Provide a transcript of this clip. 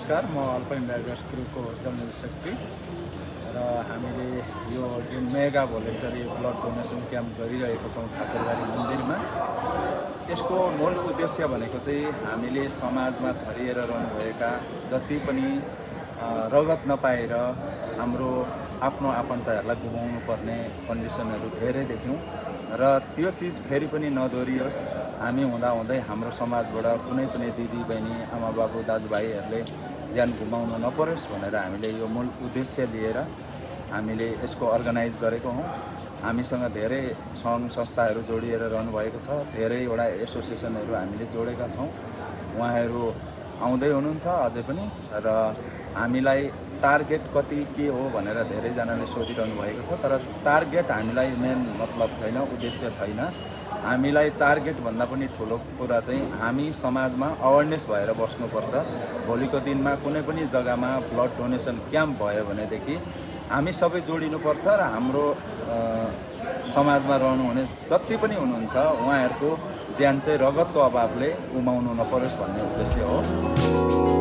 नमस्कार, म Alpine Divers ग्रुपको जनरल सेक्रेटरी र हामीले यो जुन mega voluntary blood donation camp गरिरहेको छौँ ठाकुरबारी मन्दिरमा। यसको मूल उद्देश्य भनेको चाहिँ हामीले समाजमा छरिएर रहनुभएका जति पनि रगत नपाएर हाम्रो आफ्नो आफन्तहरूलाई गुमाउनु पर्ने कन्डिसनहरू धेरै देख्यौँ र त्यो चिज फेरि पनि नदोहोरियोस्। हामी हुँदाहुँदै हाम्रो समाजबाट कुनै पनि दिदी बहिनी आमा बाबु दाजुभाइहरूले ज्यान गुमाउनु नपरोस् भनेर हामीले यो मूल उद्देश्य लिएर हामीले यसको अर्गनाइज गरेको हौँ। हामीसँग धेरै सङ्घ संस्थाहरू जोडिएर रहनुभएको छ, धेरैवटा एसोसिएसनहरू हामीले जोडेका छौँ। उहाँहरू आउँदै हुनुहुन्छ अझै पनि र हामीलाई टार्गेट कति के हो भनेर धेरैजनाले सोधिरहनु भएको छ। तर टार्गेट हामीलाई मेन मतलब छैन, उद्देश्य छैन। हामीलाई टार्गेट भन्दा पनि ठुलो कुरा चाहिँ हामी समाजमा अवेरनेस भएर बस्नुपर्छ। भोलिको दिनमा कुनै पनि जग्गामा ब्लड डोनेसन क्याम्प भयो भनेदेखि हामी सबै जोडिनुपर्छ र हाम्रो समाजमा रहनुहुने जति पनि हुनुहुन्छ उहाँहरूको ज्यान चाहिँ रगतको अभावले गुमाउनु नपरोस् भन्ने उद्देश्य हो।